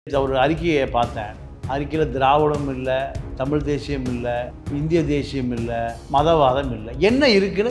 ஒரு அறிக்கையை பார்த்தேன். அறிக்கையில் திராவிடம் இல்லை, தமிழ் தேசியம் இல்லை, இந்திய தேசியம் இல்லை, மதவாதம் இல்லை, என்ன இருக்குன்னு.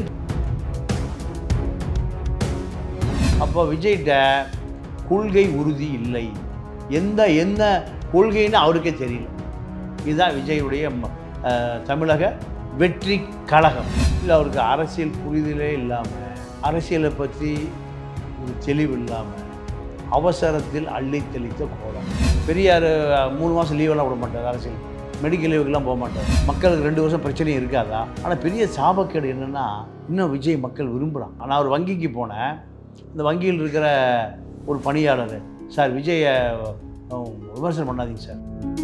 அப்போ விஜய்கிட்ட கொள்கை உறுதி இல்லை, என்ன கொள்கைன்னு அவருக்கே தெரியல. இதுதான் விஜயுடைய தமிழக வெற்றி கழகம். இல்லை, அவருக்கு அரசியல் புரிதலே இல்லாமல், அரசியலை பற்றி ஒரு தெளிவு இல்லாமல், அவசரத்தில் அள்ளி தெளித்த கோலம். பெரியார் 3 மாதம் லீவெல்லாம் விட மாட்டார், அரசியல் மெடிக்கல் லீவுக்கெல்லாம் போக மாட்டார். மக்களுக்கு 2 வருஷம் பிரச்சனையும் இருக்காதா? ஆனால் பெரிய சாபக்கேடு என்னென்னா, இன்னும் விஜய் மக்கள் விரும்புகிறான். ஆனால் ஒரு வங்கிக்கு போனேன், இந்த வங்கியில் இருக்கிற ஒரு பணியாளர், சார் விஜயை விமர்சனம் பண்ணாதீங்க சார்.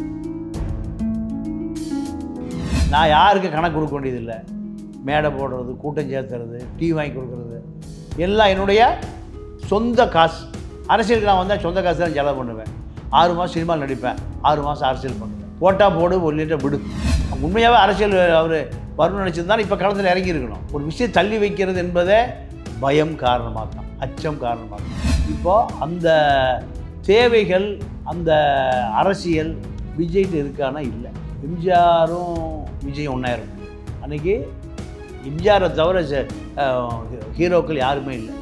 நான் யாருக்கு கணக்கு கொடுக்க வேண்டியதில்லை. மேடை போடுறது, கூட்டம் சேர்த்துறது, டீ வாங்கி கொடுக்குறது எல்லாம் என்னுடைய சொந்த காசு. அரசியலுக்கு நான் வந்தால் சொந்த காசு தான் செலவு பண்ணுவேன். 6 மாதம் சினிமாவில் நடிப்பேன், 6 மாதம் அரசியல் பண்ணுவேன். போட்டால் போடு, ஒரு லிட்டர் விடு. உண்மையாகவே அரசியல் அவர் வரணும்னு நினச்சிருந்தாலும் இப்போ காலத்தில் இறங்கி இருக்கணும். ஒரு விஷயம் தள்ளி வைக்கிறது என்பதே பயம் காரணமாக தான், அச்சம் காரணமாக தான். இப்போது அந்த தேவைகள், அந்த அரசியல் விஜய்கிட்ட இருக்கானா? இல்லை. எம்ஜிஆரும் விஜயும் ஒன்றா இருக்கும். அன்றைக்கி எம்ஜிஆரை தவிர ஹீரோக்கள் யாருமே இல்லை.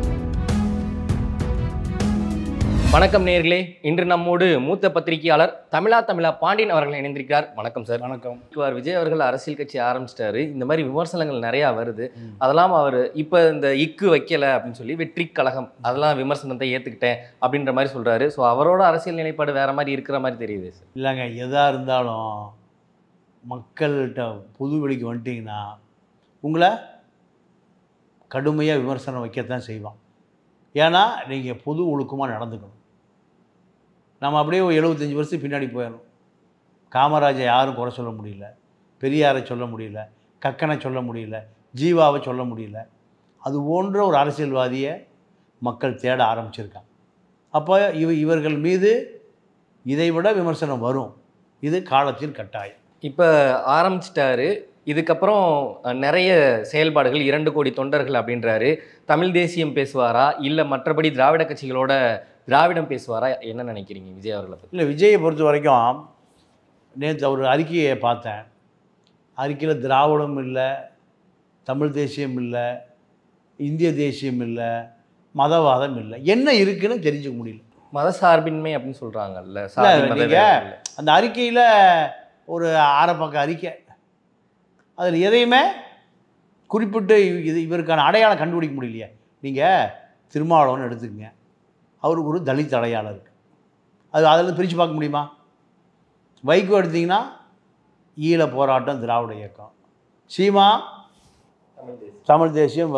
வணக்கம் நேயர்களே, இன்று நம்மோடு மூத்த பத்திரிகையாளர் தமிழா பாண்டியன் அவர்கள் இணைந்திருக்கிறார். வணக்கம் சார். வணக்கம். விஜய் அவர்கள் அரசியல் கட்சி ஆரம்பிச்சிட்டாரு. இந்த மாதிரி விமர்சனங்கள் நிறையா வருது. அதெல்லாம் அவர் இப்போ இந்த இக்கு வைக்கலை அப்படின்னு சொல்லி வெற்றி கழகம் அதெல்லாம் விமர்சனத்தை ஏற்றுக்கிட்டேன் அப்படின்ற மாதிரி சொல்கிறாரு. ஸோ அவரோட அரசியல் நிலைப்பாடு வேறு மாதிரி இருக்கிற மாதிரி தெரியுது சார். இல்லைங்க, எதாக இருந்தாலும் மக்கள்கிட்ட பொது வெளிக்கு வந்துட்டிங்கன்னா உங்களை கடுமையாக விமர்சனம் வைக்கத்தான் செய்வான். ஏன்னா நீங்கள் பொது ஒழுக்கமாக நடந்துக்கணும். நம்ம அப்படியே 75 வருஷத்துக்கு பின்னாடி போயிடணும். காமராஜை யாரும் குறை சொல்ல முடியல, பெரியாரை சொல்ல முடியல, கக்கனை சொல்ல முடியல, ஜீவாவை சொல்ல முடியல. அது போன்ற ஒரு அரசியல்வாதியை மக்கள் தேட ஆரம்பிச்சிருக்காங்க. அப்போ இவர்கள் மீது இதைவிட விமர்சனம் வரும். இது காலத்தின் கட்டாயம். இப்போ ஆரம்பிச்சிட்டாரு. இதுக்கப்புறம் நிறைய செயல்பாடுகள், 2 கோடி தொண்டர்கள் அப்படின்றாரு. தமிழ் தேசியம் பேசுவாரா, இல்லை மற்றபடி திராவிட கட்சிகளோட திராவிடம் பேசுவாரா? என்ன நினைக்கிறீங்க விஜய் அவர்களை பற்றி? இல்லை, விஜயை பொறுத்த வரைக்கும் நேற்று ஒரு அறிக்கையை பார்த்தேன். அறிக்கையில் திராவிடம் இல்லை, தமிழ் தேசியம் இல்லை, இந்திய தேசியம் இல்லை, மதவாதம் இல்லை, என்ன இருக்குன்னு தெரிஞ்சுக்க முடியல. மதசார்பின்மை அப்படின்னு சொல்கிறாங்கல்ல. நீங்கள் அந்த அறிக்கையில் ஒரு 6 பக்க அறிக்கை, அதில் எதையுமே குறிப்பிட்டு இவருக்கான அடையாளம் கண்டுபிடிக்க முடியலையே. நீங்கள் திருமாவளவன் எடுத்துக்கங்க, அவருக்கு ஒரு தலித் அடையாளம் இருக்குது. அதில் பிரித்து பார்க்க முடியுமா? வைகோ எடுத்திங்கன்னா ஈழ போராட்டம், திராவிட இயக்கம். சீமா தமிழ் தேசியம்,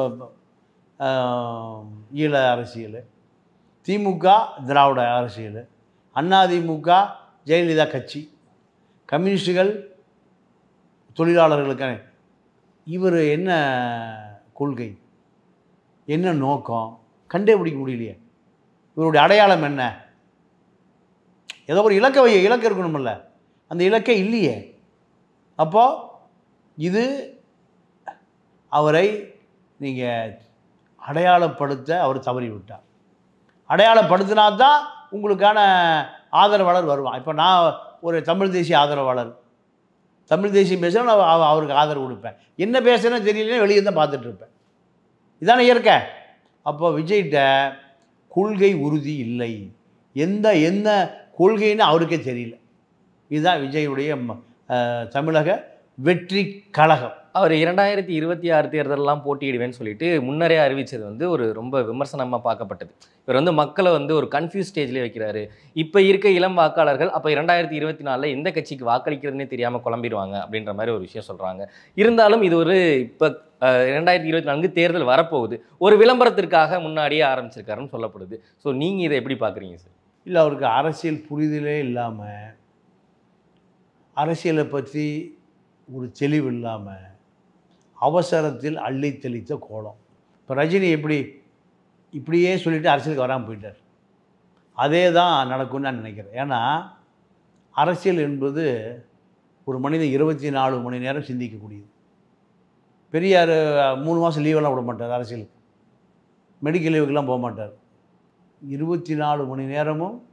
ஈழ அரசியல். திமுக திராவிட அரசியல். அதிமுக ஜெயலலிதா கட்சி. கம்யூனிஸ்டுகள் தொழிலாளர்களுக்கான. இவர் என்ன கொள்கை, என்ன நோக்கம் கண்டே பிடிக்க முடியலையே. இவருடைய அடையாளம் என்ன? ஏதோ ஒரு இலக்கு இருக்கணுமில்ல, அந்த இலக்கே இல்லையே. அப்போது இது அவரை நீங்கள் அடையாளப்படுத்த அவர் தவறி விட்டார். அடையாளப்படுத்தினா தான் உங்களுக்கான ஆதரவாளர் வருவான். இப்போ நான் ஒரு தமிழ் தேசிய ஆதரவாளர், தமிழ் தேசியம் பேசுகிறேன், நான் அவருக்கு ஆதரவு கொடுப்பேன். என்ன பேசுகிறேன்னு தெரியலன்னு வெளியே தான் பார்த்துட்ருப்பேன். இதான இயற்கை. அப்போ விஜய்கிட்ட கொள்கை உறுதி இல்லை, என்ன கொள்கைன்னு அவருக்கே தெரியல. இதுதான் விஜயுடைய தமிழக வெற்றி கழகம். அவர் 2026 தேர்தலெலாம் போட்டியிடுவேன்னு சொல்லிட்டு முன்னரே அறிவித்தது வந்து ஒரு ரொம்ப விமர்சனமாக பார்க்கப்பட்டது. இவர் வந்து மக்களை வந்து ஒரு கன்ஃபியூஸ் ஸ்டேஜ்லேயே வைக்கிறாரு. இப்போ இருக்க இளம் வாக்காளர்கள் அப்போ 2024 எந்த கட்சிக்கு வாக்களிக்கிறதுனே தெரியாமல் குழம்பிடுவாங்க அப்படின்ற மாதிரி ஒரு விஷயம் சொல்கிறாங்க. இருந்தாலும் இது ஒரு இப்போ 2024 தேர்தல் வரப்போகுது, ஒரு விளம்பரத்திற்காக முன்னாடியே ஆரம்பிச்சிருக்காருன்னு சொல்லப்படுது. ஸோ நீங்கள் இதை எப்படி பார்க்குறீங்க சார்? இல்லை, அவருக்கு அரசியல் புரிதலே இல்லாமல், அரசியலை பற்றி ஒரு தெளிவு இல்லாமல், அவசரத்தில் அள்ளி தெளித்த கோலம். இப்போ ரஜினி இப்படியே சொல்லிவிட்டு அரசியலுக்கு வராமல் போயிட்டார். அதே தான் நடக்கும்னு நான் நினைக்கிறேன். ஏன்னா அரசியல் என்பது ஒரு மனிதன் 24 மணி நேரம் சிந்திக்கக்கூடியது. பெரியார் 3 மாதம் லீவெல்லாம் விட மாட்டார், அரசியலுக்கு மெடிக்கல் லீவுக்கெல்லாம் போக மாட்டார். 24 மணி நேரமும்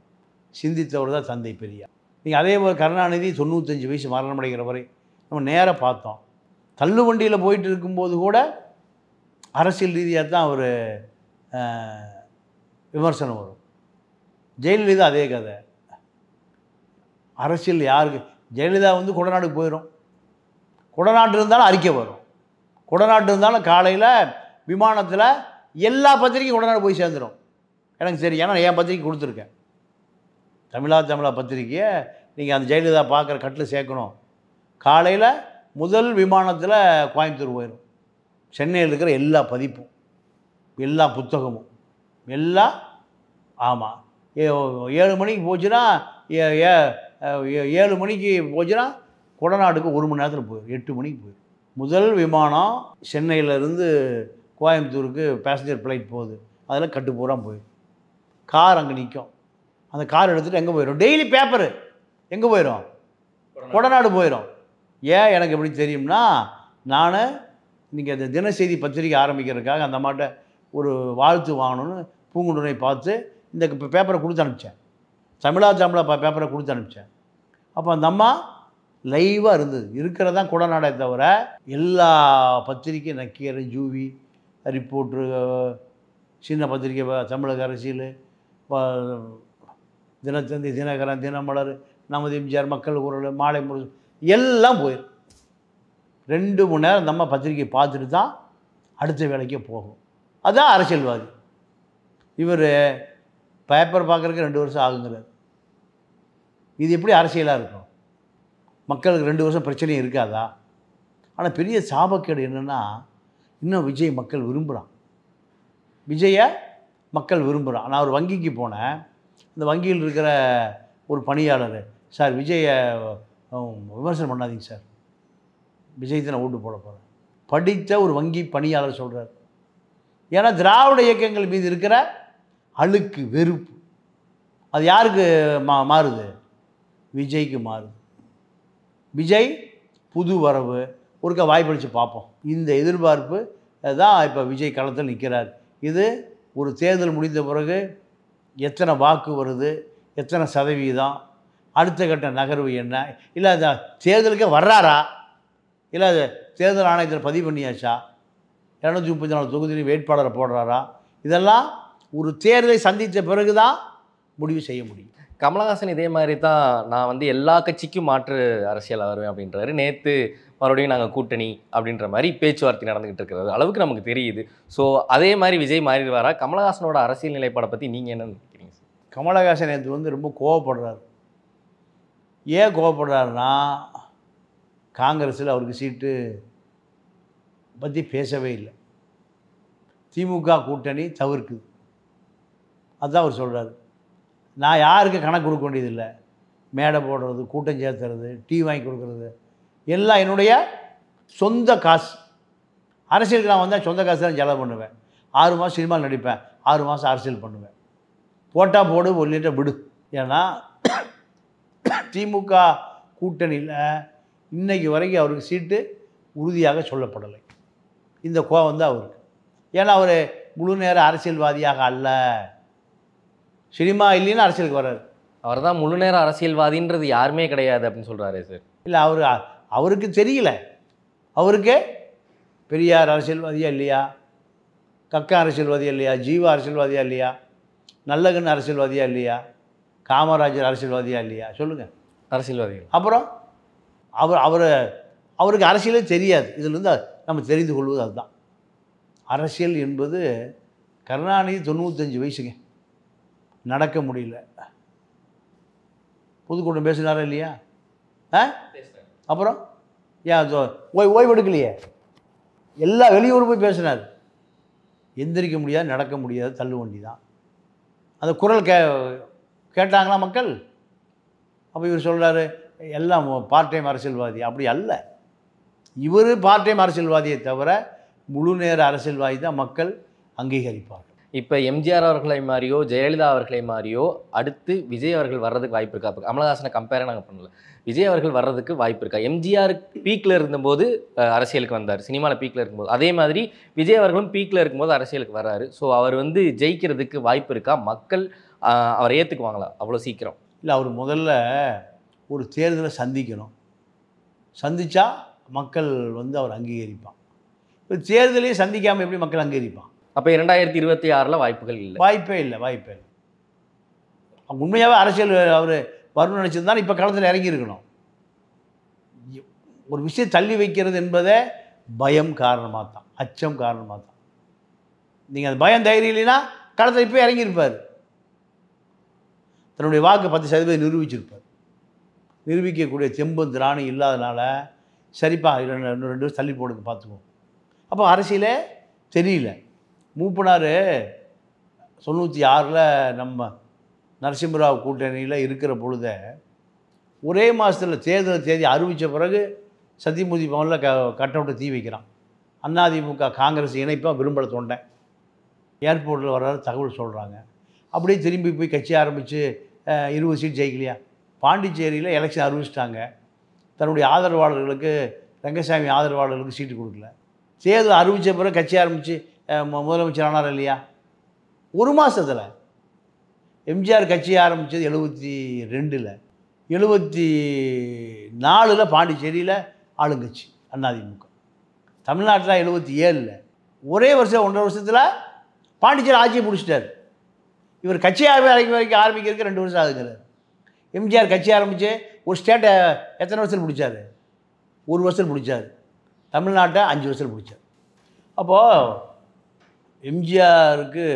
சிந்தித்தவர் தான் தந்தை பெரியார். நீங்கள் அதே போல் கருணாநிதி 95 வயசு மரணமடைகிற வரை நம்ம நேராக பார்த்தோம். தள்ளு வண்டியில் போயிட்டு இருக்கும்போது கூட அரசியல் ரீதியாக தான் ஒரு விமர்சனம் வரும். ஜெயலலிதா அதே கதை. அரசியல் யாருக்கு, ஜெயலலிதா வந்து கொடநாடுக்கு போயிடும். கொடநாட்டு இருந்தாலும் அறிக்கை வரும். கொடநாட்டு இருந்தாலும் காலையில் விமானத்தில் எல்லா பத்திரிக்கையும் கொடநாடு போய் சேர்ந்துடும். எனக்கு சரி, ஏன்னா என் பத்திரிக்கை கொடுத்துருக்கேன். தமிழா பத்திரிக்கையை நீங்கள் அந்த ஜெயலலிதா பார்க்குற கட்டில் சேர்க்கணும். காலையில் முதல் விமானத்தில் கோயம்புத்தூர் போயிடும். சென்னையில் இருக்கிற எல்லா பதிப்பும், எல்லா புத்தகமும், எல்லாம். ஆமாம், 7 மணிக்கு போச்சுன்னா 7 மணிக்கு போச்சுன்னா கொடநாடுக்கு 1 மணி நேரத்தில் போயிடும். 8 மணிக்கு போயிடும். முதல் விமானம் சென்னையிலேருந்து கோயம்புத்தூருக்கு பேசஞ்சர் ஃப்ளைட் போகுது. அதில் கட்டுப்பூரா போயிடும். கார் அங்கே நிற்கும். அந்த கார் எடுத்துகிட்டு எங்கே போயிடும்? டெய்லி பேப்பரு எங்கே போயிடும்? கொடநாடு போயிடும். ஏன் எனக்கு எப்படி தெரியும்னா, நான் இன்றைக்கி அந்த தினசெய்தி பத்திரிக்கை ஆரம்பிக்கிறதுக்காக அந்த அம்மாட்ட ஒரு வாழ்த்து வாங்கணும்னு பூங்குன்றனை பார்த்து இந்த பேப்பரை கொடுத்து அனுப்பிச்சேன். தமிழா பேப்பரை கொடுத்து அனுப்பிச்சேன். அப்போ அந்த அம்மா லைவாக இருந்தது. இருக்கிறதான் கொடநாடே தவிர எல்லா பத்திரிக்கை, நக்கீரன், ஜூவி, ரிப்போர்ட்ரு, சின்ன பத்திரிக்கை, தமிழக அரசியல், தினத்தந்தி, தினகரன், தினமலர், நமது எம்ஜிஆர், மக்கள் குரல், மாலை முரசு எல்லாம் போயிடும். 2 மணி நேரம் நம்ம பத்திரிக்கை பார்த்துட்டு தான் அடுத்த வேலைக்கே போகும். அதுதான் அரசியல்வாதி. இவர் பேப்பர் பார்க்குறதுக்கு 2 வருஷம் ஆகுங்கிறார். இது எப்படி அரசியலாக இருக்கும்? மக்களுக்கு 2 வருஷம் பிரச்சனையும் இருக்காதா? ஆனால் பெரிய சாபக்கேடு என்னென்னா, இன்னும் விஜய் மக்கள் விரும்புகிறான். விஜயை மக்கள் விரும்புகிறான். நான் ஒரு வங்கிக்கு போனேன். அந்த வங்கியில் இருக்கிற ஒரு பணியாளர், சார் விஜயை விமர்சனம் பண்ணாதீங்க சார், விஜய் தான் ஓட்டு போட போகிறேன். படித்த ஒரு வங்கி பணியாளர் சொல்கிறார். ஏன்னா திராவிட இயக்கங்கள் மீது இருக்கிற அழுக்கு, வெறுப்பு அது யாருக்கு மாறுது? விஜய்க்கு மாறுது. விஜய் புது வரவு, ஒருக்கா வாய்ப்பளித்து பார்ப்போம். இந்த எதிர்பார்ப்பு தான் இப்போ விஜய் களத்தில் நிற்கிறார். இது ஒரு தேர்தல் முடிந்த பிறகு எத்தனை வாக்கு வருது, எத்தனை சதவீதம், அடுத்த கட்ட நகர்வு என்ன, இல்லை அந்த தேர்தலுக்கே வர்றாரா, இல்லை அது தேர்தல் ஆணையத்தில் பதிவு பண்ணியாச்சா, 234 தொகுதியில் வேட்பாளரை போடுறாரா, இதெல்லாம் ஒரு தேர்தலை சந்தித்த பிறகு தான் முடிவு செய்ய முடியும். கமலஹாசன் இதே மாதிரி தான், நான் வந்து எல்லா கட்சிக்கும் மாற்று அரசியல் வருவேன் அப்படின்றாரு. நேற்று மறுபடியும் நாங்கள் கூட்டணி அப்படின்ற மாதிரி பேச்சுவார்த்தை நடந்துகிட்டு இருக்கிறது அளவுக்கு நமக்கு தெரியுது. ஸோ அதே மாதிரி விஜய் மாறிடுவாரா? கமலஹாசனோட அரசியல் நிலைப்பாடை பற்றி நீங்கள் என்ன நினைக்கிறீங்க? கமலஹாசன் நேற்று வந்து ரொம்ப கோவப்படுறாரு. ஏன் கோவப்படுறாருன்னா, காங்கிரஸில் அவருக்கு சீட்டு பற்றி பேசவே இல்லை. திமுக கூட்டணி தவிர்க்குது. அதுதான் அவர் சொல்கிறார். நான் யாருக்கு கணக்கு கொடுக்க வேண்டியதில்லை. மேடை போடுறது, கூட்டம் சேர்த்துறது, டீ வாங்கி கொடுக்குறது எல்லாம் என்னுடைய சொந்த காசு. அரசியலுக்கு நான் வந்தால் சொந்த காசு தான் செலவு பண்ணுவேன். 6 மாதம் சினிமாவில் நடிப்பேன், 6 மாதம் அரசியல் பண்ணுவேன். போட்டால் போடு, ஒல்லிட்ட விடு. ஏன்னா திமுக கூட்டணியில் இன்றைக்கு வரைக்கும் அவருக்கு சீட்டு உறுதியாக சொல்லப்படலை. இந்த கோவம் தான் அவருக்கு. ஏன்னா அவர் முழு நேர அரசியல்வாதியாக அல்ல. சினிமா இல்லைன்னு அரசியலுக்கு வர்றாரு. அவர் தான் முழு நேர அரசியல்வாதின்றது யாருமே கிடையாது அப்படின்னு சொல்கிறாரு சார். இல்லை, அவருக்கு தெரியல. அவருக்கு பெரியார் அரசியல்வாதியா இல்லையா, கக்கா அரசியல்வாதியா இல்லையா, ஜீவா அரசியல்வாதியா இல்லையா, நல்லகன் அரசியல்வாதியா இல்லையா, காமராஜர் அரசியல்வாதியா இல்லையா? சொல்லுங்கள். அரசியல்வாதிகள். அப்புறம் அவருக்கு அரசியலே தெரியாது. இதிலிருந்து நம்ம தெரிந்து கொள்வது அதுதான். அரசியல் என்பது கருணாநிதி 95 வயசுங்க, நடக்க முடியல. பொதுக்கூட்டம் பேசினாரா இல்லையா? அப்புறம் ஏன் ஓய்வு எடுக்கலையே? எல்லா வெளியூர் போய் பேசினார். எந்திரிக்க முடியாது, நடக்க முடியாது, தள்ளு வண்டி தான். அந்த குரல் கேட்டாங்களா மக்கள்? அப்போ இவர் சொல்கிறாரு எல்லாம் பார்ட் டைம் அரசியல்வாதி. அப்படி அல்ல. இவர் பார்ட் டைம் அரசியல்வாதியை தவிர முழு நேர அரசியல்வாதி தான் மக்கள் அங்கீகரிப்பார்கள். இப்போ எம்ஜிஆர் அவர்களை மாதிரியோ ஜெயலலிதா அவர்களை மாதிரியோ அடுத்து விஜய் அவர்கள் வர்றதுக்கு வாய்ப்பு இருக்கா? இப்போ கமலஹாசனை கம்பேராக நாங்கள் பண்ணல, விஜய் அவர்கள் வர்றதுக்கு வாய்ப்பு இருக்கா? எம்ஜிஆர் பீக்கில் இருந்தபோது அரசியலுக்கு வந்தார், சினிமாவில் பீக்கில் இருக்கும்போது. அதே மாதிரி விஜய் அவர்களும் பீக்கில் இருக்கும்போது அரசியலுக்கு வர்றாரு. ஸோ அவர் வந்து ஜெயிக்கிறதுக்கு வாய்ப்பு இருக்கா? மக்கள் அவரை ஏற்றுக்குவாங்களா அவ்வளோ சீக்கிரம்? இல்லை, அவர் முதல்ல ஒரு தேர்தலை சந்திக்கணும். சந்தித்தா மக்கள் வந்து அவர் அங்கீகரிப்பான். இப்போ தேர்தலையே சந்திக்காமல் எப்படி மக்கள் அங்கீகரிப்பான்? அப்போ 2026 வாய்ப்புகள் இல்லை. வாய்ப்பே இல்லை. உண்மையாகவே அரசியல் அவர் வரணும்னு நினச்சிருந்தாலும் இப்போ களத்தில் இறங்கியிருக்கணும். ஒரு விஷயம் தள்ளி வைக்கிறது என்பதே பயம் காரணமாக தான், அச்சம் காரணமாக தான். நீங்கள் அது பயம் தைரியம் இல்லைன்னா களத்தில் இப்போ இறங்கியிருப்பார். தன்னுடைய வாக்கு 10% நிரூபிச்சிருப்பார். நிரூபிக்கக்கூடிய தெம்பும் திராணி இல்லாதனால சரிப்பா இன்னும் 2 வருஷம் தள்ளி போடுங்க பார்த்துக்குவோம். அப்போ அரசியலே தெரியல. மூப்பனார் 96 நம்ம நரசிம்மராவ் கூட்டணியில் இருக்கிற பொழுத ஒரே மாதத்தில் தேர்தல் தேதி அறிவித்த பிறகு சத்தியமூர்த்தி பவனில் கட் அவுட்டை தீ வைக்கிறான். அதிமுக காங்கிரஸ் இணைப்பாக விரும்பலை தொண்டேன். ஏர்போர்ட்டில் வர்றாரு தகவல் சொல்கிறாங்க. அப்படியே திரும்பி போய் கட்சி ஆரம்பித்து 20 சீட் ஜெயிக்கலையா? பாண்டிச்சேரியில் எலெக்ஷன் அறிவிச்சிட்டாங்க. தன்னுடைய ஆதரவாளர்களுக்கு, ரங்கசாமி ஆதரவாளர்களுக்கு சீட்டு கொடுக்கல. தேர்தல் அறிவித்த பிறகு கட்சி ஆரம்பித்து முதலமைச்சர் ஆனார் இல்லையா? ஒரு மாதத்தில். எம்ஜிஆர் கட்சி ஆரம்பித்தது 72ல், 74ல் பாண்டிச்சேரியில் ஆளுங்கட்சி அதிமுக. தமிழ்நாட்டில் 77ல். ஒரே வருஷம் 1.5 வருஷத்தில் பாண்டிச்சேரி ஆட்சியை பிடிச்சிட்டார். இவர் கட்சியாக ஆரம்பிக்கிறதுக்கு 2 வருஷம் ஆகுங்கிறார். எம்ஜிஆர் கட்சி ஆரம்பித்து ஒரு ஸ்டேட்டை எத்தனை வருஷத்தில் பிடிச்சார்? 1 வருஷத்தில் பிடிச்சார். தமிழ்நாட்டை 5 வருஷத்தில் பிடிச்சார். அப்போது எம்ஜிஆருக்கு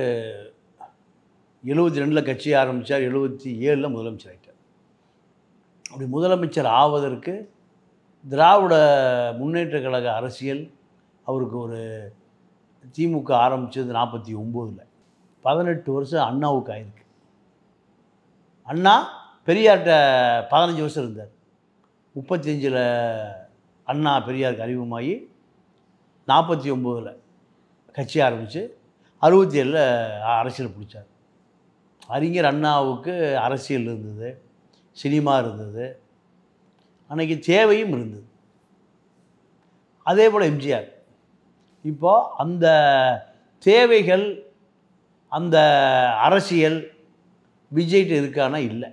72ல் கட்சி ஆரம்பித்தார், 77ல் முதலமைச்சர் ஆகிட்டார். அப்படி முதலமைச்சர் ஆவதற்கு திராவிட முன்னேற்ற கழக அரசியல் அவருக்கு ஒரு திமுக ஆரம்பித்தது 49ல், 18 வருஷம் அண்ணாவுக்கு ஆயிருக்கு. அண்ணா பெரியார்கிட்ட 15 வருஷம் இருந்தார். 35ல் அண்ணா பெரியாருக்கு அறிமுகமாகி 49ல் கட்சி ஆரம்பித்து 67ல் அரசியல் பிடிச்சார். அறிஞர் அண்ணாவுக்கு அரசியல் இருந்தது, சினிமா இருந்தது, அன்றைக்கி தேவையும் இருந்தது. அதே போல் எம்ஜிஆர். இப்போது அந்த தேவைகள், அந்த அரசியல் விஜய்கிட்ட இருக்கானா? இல்லை.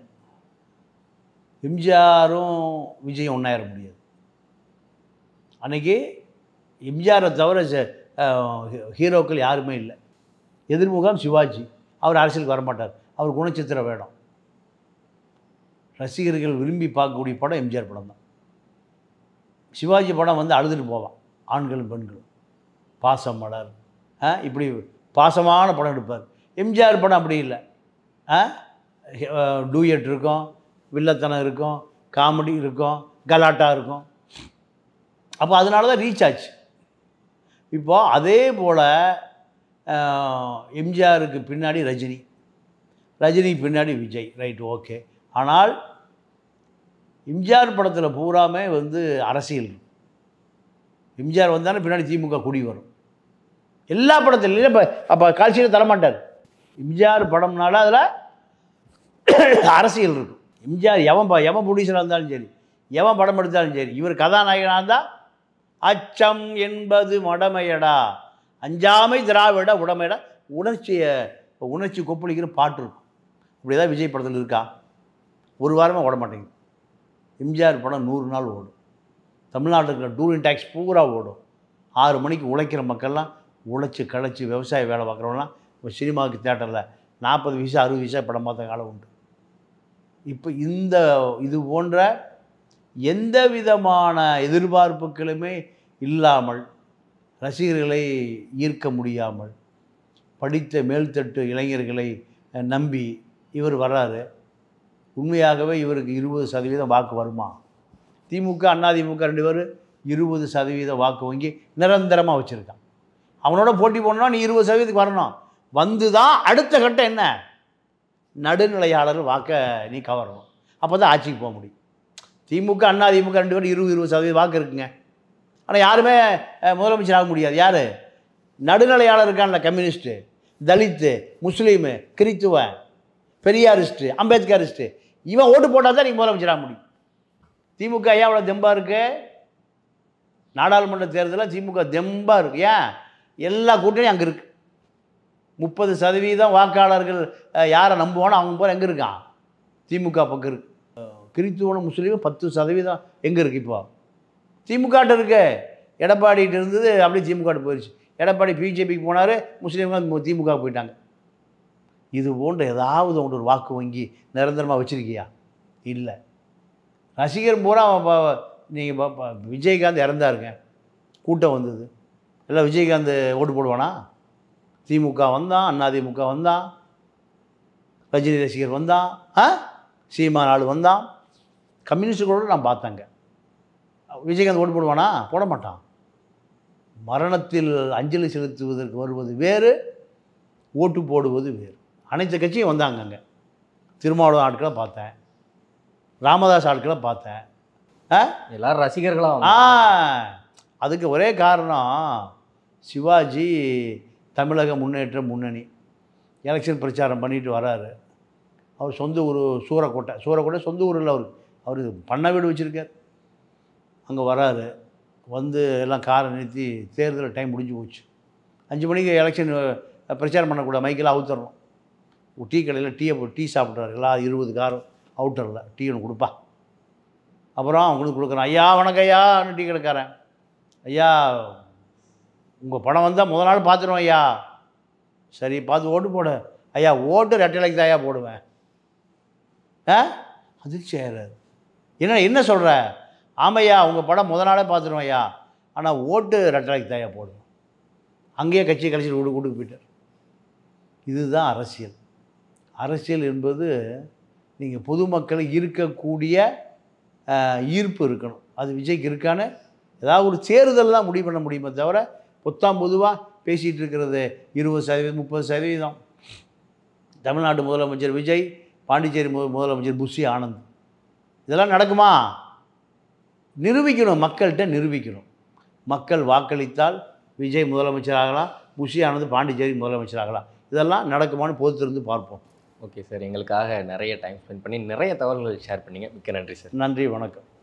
எம்ஜிஆரும் விஜயும் ஒன்றாயிர முடியாது. அன்றைக்கி எம்ஜிஆரை தவிர ஹீரோக்கள் யாருமே இல்லை. எதிர்முகம் சிவாஜி. அவர் அரசியலுக்கு வரமாட்டார். அவர் குணச்சித்திர வேடம். ரசிகர்கள் விரும்பி பார்க்கக்கூடிய படம் எம்ஜிஆர் படம் தான். சிவாஜி படம் வந்து அழுதுட்டு போவான், ஆண்களும் பெண்களும். பாசம் மலர், இப்படி பாசமான படம் எடுப்பார். எம்ஜிஆர் படம் அப்படி இல்லை. டூயட் இருக்கும், வில்லத்தனம் இருக்கும், காமெடி இருக்கும், கலாட்டா இருக்கும். அப்போ அதனால தான் ரீச் ஆச்சு. இப்போது அதே போல் எம்ஜிஆருக்கு பின்னாடி ரஜினி, ரஜினிக்கு பின்னாடி விஜய். Right, okay. ஆனால் எம்ஜிஆர் படத்தில் பூராமே வந்து அரசியல். எம்ஜிஆர் வந்தாலும் பின்னாடி திமுக குடி வரும். எல்லா படத்துலையும். இப்போ அப்போ காட்சியில் தரமாட்டார். எம்ஜிஆர் படம்னால அதில் அரசியல் இருக்கும். எம்ஜிஆர் எவன் ப்ரொடியூசராக இருந்தாலும் சரி, எவன் படம் எடுத்தாலும் சரி, இவர் கதாநாயகனாக இருந்தால் அச்சம் என்பது மடமையடா, அஞ்சாமை திராவிட உடமையடா, உணர்ச்சி கொப்பளிக்கிற பாட்டு இருக்கும். இப்படி தான் விஜய் படத்தில் இருக்கா? ஒரு வாரமாக ஓட மாட்டேங்குது. எம்ஜிஆர் படம் 100 நாள் ஓடும். தமிழ்நாட்டில் இருக்கிற டூரிங் டேக்ஸ் பூரா ஓடும். 6 மணிக்கு உழைக்கிற மக்கள்லாம் உழைச்சி களைச்சி விவசாய வேலை பார்க்குறவங்களாம் இப்போ சினிமாவுக்கு தேட்டரில் 40 பைசா 60 பைசா படம் பார்த்த காலம் உண்டு. இப்போ இது போன்ற எந்த விதமான எதிர்பார்ப்புகளுமே இல்லாமல், ரசிகர்களை ஈர்க்க முடியாமல், படித்த மேல்தட்டு இளைஞர்களை நம்பி இவர் வர்றாரு. உண்மையாகவே இவருக்கு 20% வாக்கு வருமா? திமுக அதிமுக 2 பேரும் 20% வாக்கு வங்கி நிரந்தரமாக வச்சுருக்கான். அவனோட போட்டி போடணும்னா நீ 20% வரணும். வந்து தான் அடுத்த கட்டம் என்ன? நடுநிலையாளர் வாக்கை நீ கவரணும். அப்போ தான் ஆட்சிக்கு போக முடியும். திமுக அதிமுக 2 பேரும் 20% வாக்கு இருக்குங்க. ஆனால் யாருமே முதலமைச்சர் ஆக முடியாது. யார்? நடுநிலையாளர் இருக்கான்ல, கம்யூனிஸ்ட்டு, தலித்து, முஸ்லீமு, கிறித்துவ, பெரியாரிஸ்ட்டு, அம்பேத்கரிஸ்ட்டு, இவன் ஓட்டு போட்டால் தான் நீங்கள் முதலமைச்சர் ஆக முடியும். திமுக ஏன் அவ்வளோ தெம்பாக இருக்குது? நாடாளுமன்ற தேர்தலில் திமுக தெம்பாக இருக்குது. ஏன்? எல்லா கூட்டணியும் அங்கே இருக்குது. 30% வாக்காளர்கள் யாரை நம்புவானோ அவங்க போகிற எங்கே இருக்கான்? திமுக பக்கம் இருக்கு. கிறித்துவன முஸ்லீம் 10% எங்கே இருக்குது இப்போ? திமுகட்ட இருக்கு. எடப்பாடிகிட்ட இருந்தது அப்படியே திமுகட்ட போயிடுச்சு. எடப்பாடி பிஜேபிக்கு போனார், முஸ்லீம்கள் திமுக போயிட்டாங்க. இது போன்ற ஏதாவது ஒரு வாக்கு வங்கி நிரந்தரமாக வச்சுருக்கியா? இல்லை. ரசிகர் பூரா நீங்கள் விஜயகாந்த் இறந்தாருங்க, கூட்டம் வந்தது, எல்லாம் விஜயகாந்த் ஓட்டு போடுவானா? திமுக வந்தான், அதிமுக வந்தான், ரஜினி ரசிகர் வந்தான், சீமான் ஆள் வந்தான், கம்யூனிஸ்டுகளோடு நான் பார்த்தேங்க. விஜயகாந்த் ஓட்டு போடுவானா? போட மாட்டான். மரணத்தில் அஞ்சலி செலுத்துவதற்கு வருவது வேறு, ஓட்டு போடுவது வேறு. அனைத்து கட்சியும் வந்தாங்க. அங்கே திருமாவளவன் ஆட்களை பார்த்தேன், ராமதாஸ் ஆட்களை பார்த்தேன். எல்லாரும் ரசிகர்களாக. அதுக்கு ஒரே காரணம், சிவாஜி தமிழக முன்னேற்ற முன்னணி எலெக்ஷன் பிரச்சாரம் பண்ணிட்டு வராரு. அவர் சொந்த ஊர் சூரக்கோட்டை சொந்த ஊரில் அவர் பண்ண வீடு வச்சுருக்கார். அங்கே வராரு, வந்து எல்லாம் காரை நிறுத்தி தேர்தல் டைம் முடிஞ்சு போச்சு. 5 மணிக்கு எலெக்ஷன் பிரச்சாரம் பண்ணக்கூடாது, மைக்கெல்லாம் அவுத்தரணும். டீ கடையில் டீ சாப்பிட்றாரு. எல்லாம் 20 காரும் அவுட்டரில் டீ ஒன்று கொடுப்பா. அப்புறம் அவங்களுக்கு கொடுக்குறேன். ஐயா வணக்கம் ஐயான்னு டீ கடைக்காரன். ஐயா உங்கள் பணம் வந்தால் முதல் நாள் பார்த்துருவோம் ஐயா. சரி பார்த்து ஓட்டு போடு. ஐயா ஓட்டு ரெட்டலைக்கு தான் ஐயா போடுவேன். அதிர்ச்சி ஆயிடுறாரு. என்ன சொல்கிற? ஆமையா உங்கள் படம் முதல் நாளே பார்த்துருவோம் ஐயா, ஆனால் ஓட்டு ரெட்டலைக்கு தான் ஐயா போடுவேன். அங்கேயே கட்சி கழிச்சிட்டு வீட்டுக்கு போயிட்டார். இதுதான் அரசியல். அரசியல் என்பது நீங்கள் பொதுமக்களை ஈர்க்கக்கூடிய ஈர்ப்பு இருக்கணும். அது விஜய்க்கு இருக்கான்னு ஏதாவது ஒரு தேர்தல் தான் முடிவு பண்ண முடியுமே தவிர பொதுவாக பேசிகிட்டு இருக்கிறது 20% 30%. தமிழ்நாடு முதலமைச்சர் விஜய், பாண்டிச்சேரி முதலமைச்சர் புஷி ஆனந்த், இதெல்லாம் நடக்குமா? நிரூபிக்கணும், மக்கள்கிட்ட நிரூபிக்கணும். மக்கள் வாக்களித்தால் விஜய் முதலமைச்சர் ஆகலாம், புஷி ஆனந்த் பாண்டிச்சேரி முதலமைச்சர் ஆகலாம். இதெல்லாம் நடக்குமான்னு பொறுத்திருந்து பார்ப்போம். ஓகே சார், எங்களுக்காக நிறைய டைம் ஸ்பெண்ட் பண்ணி நிறைய தகவல்கள் ஷேர் பண்ணிங்க. மிக்க நன்றி சார். நன்றி, வணக்கம்.